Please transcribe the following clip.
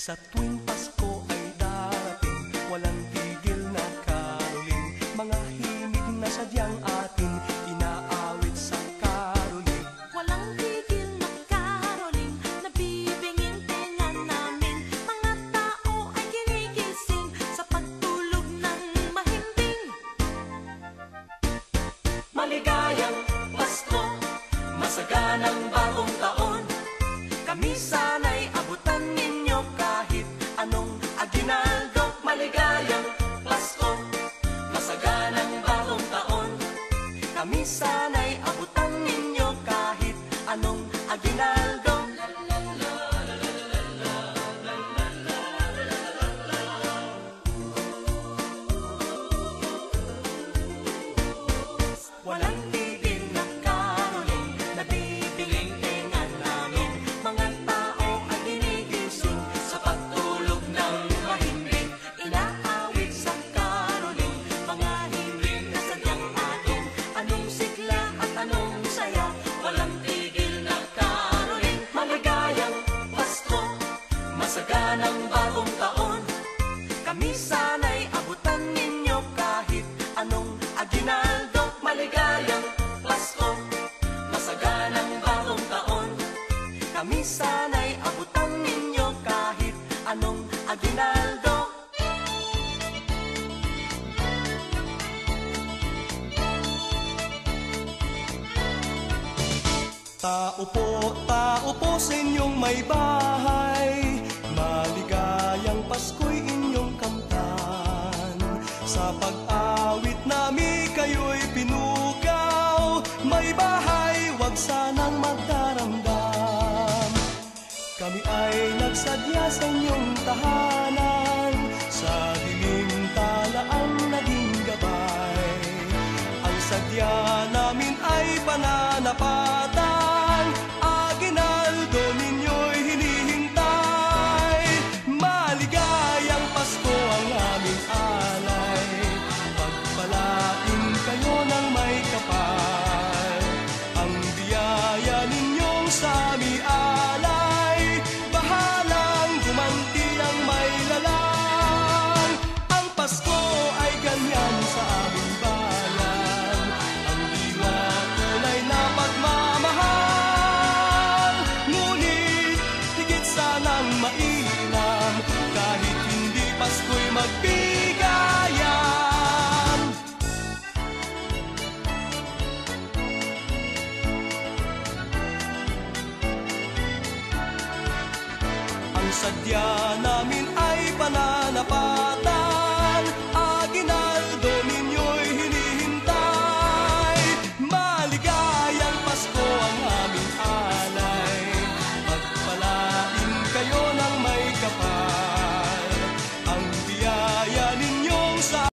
Sa tuwing Pasko ay darating, walang tigil na karoling, mga himig na sadyang atin inaawit sa karoling. Walang tigil na karoling, nabibinging tenga namin, mga tao ay ginigising sa pagtulog ng mahimbing. Maligayang Pasko, masaganang bagong taon, kami sana'y abutan ninyo kahit anong aginaldo. Maligayang Pasko, masaganang bagong taon, kami sana'y abutan ninyo kahit anong aginaldo. Walang tigil na karoling, nabibiling tenga namin, mga tao ay ginigising sa pagtulog ng mahimbing, inaawit sa karoling, mga himig na sadyang atin, anong sigla at anong saya. Walang tigil na karoling, maligayang Pasko, masaganang bagong taon, kami sana'y abutan ninyo kahit anong aginaldo. Maligayang Pasko, masaganang bagong taon, kami sana'y abutan ninyo kahit anong aginaldo. Tao po sa inyong may bahay, maligayang Pasko'y inyong kamtan. Sa pag-awit namin kayo'y pinukaw, may bahay wag sanang magdaramdam. Kami ay nagsadya sa inyong tahanan, sa dilim tala ang naging gabay. Ang sadya namin ay pananapatan, aginaldo ninyo'y hinihintay. Maligayang Pasko ang aming alay, pagpalain kayo ng may kapal. Ang biyaya ninyong sa aming alay, bahalang gumanti ang may lalang. Ang Pasko ay ganyan sa aming bayan, ang diwa tunay na pagmamahal. Ngunit higit sanang mainam, kahit hindi Pasko'y magbigayan. Ang sadya namin ay pananapan,